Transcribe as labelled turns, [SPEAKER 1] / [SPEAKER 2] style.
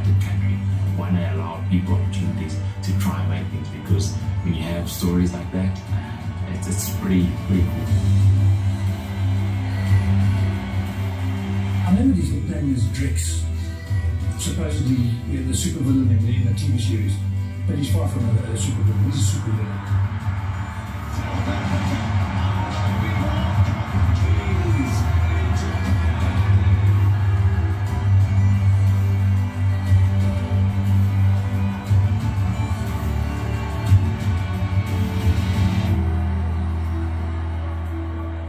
[SPEAKER 1] divided country. We want to allow people opportunities to try and make things, because when you have stories like that, it's pretty cool.
[SPEAKER 2] I remember his nickname is Drex, supposedly the supervillain in the TV series, but he's far from a supervillain, he's a supervillain.